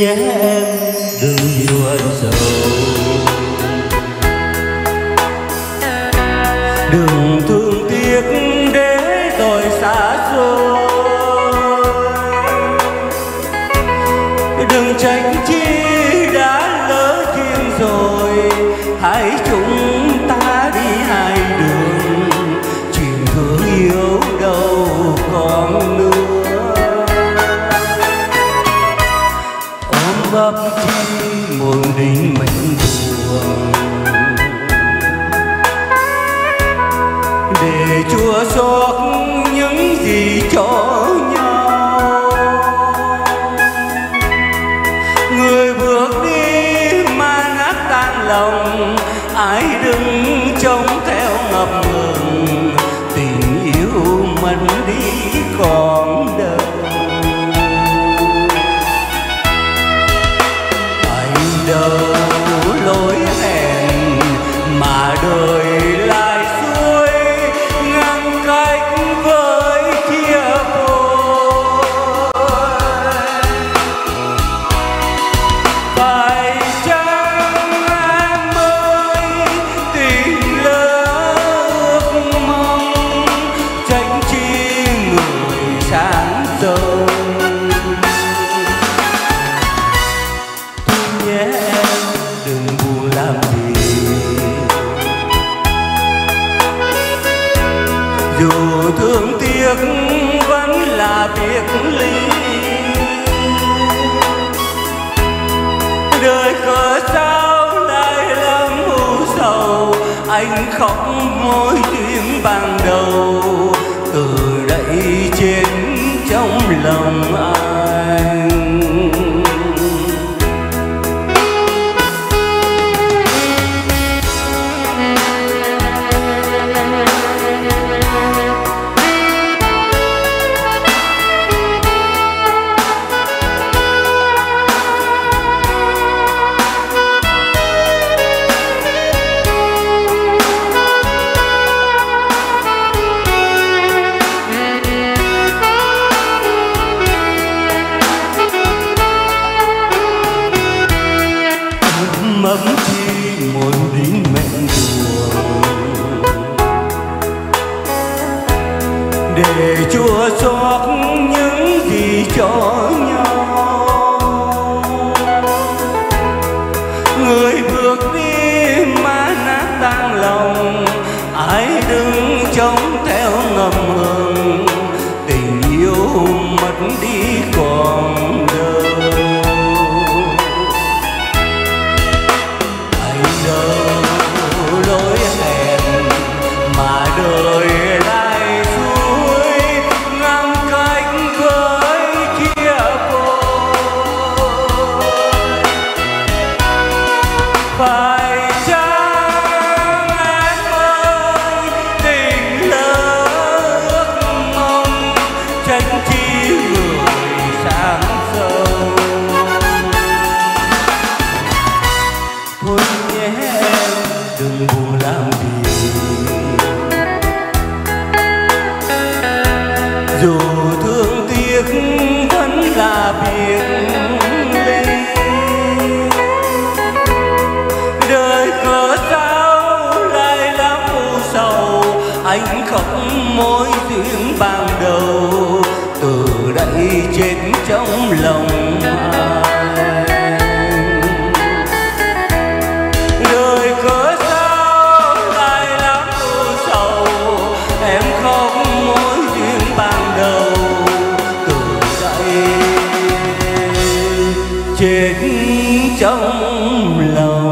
nhé em đừng buồn sầu, đừng thương tiếc để tôi xa xôi, đừng trách chi đã lỡ duyên rồi, hãy chúng ta đi hai đường, chuyện thương yêu đâu còn nữa. Ôm ấp chi một đinh mệnh buồn, để chua xót những gì cho nhau. Người bước đi mà nát tan lòng, ai đứng trông theo ngập ngừng, tình yêu mất đi còn đâu. Ai đâu lối hẹn mà đời lại xuôi, ngăn cách với chia phôi. Phải chăng em ơi tình lỡ ước mong, trách chi người sáng dâu. Thôi nhé em đừng buồn làm gì, dù thương tiếc vẫn là biệt ly. Đời khờ sao lại lắm u sầu, anh khóc mỗi duyên ban đầu, từ đây chết trong lòng anh. Ấm chi một đinh mệnh buồn, để chua xót những gì cho nhau. Người bước đi mà nát tan lòng, ai đứng trông theo ngầm ngừng, tình yêu mất đi còn đâu. Lối hẹn mà đời lại xuôi, ngăn cách với chia phôi. Phải chăng em ơi tình lỡ ước mong, trách chi người sáng sâu. Thôi nhé em đừng buồn làm gì, dù thương tiếc vẫn là biệt ly. Đời cớ sao lại lắm u sầu, anh khóc mỗi duyên ban đầu, từ đây chết trong lòng anh. Đời cớ sao lại lắm u sầu, em khóc mỗi duyên ban đầu, từ đây chết trong lòng.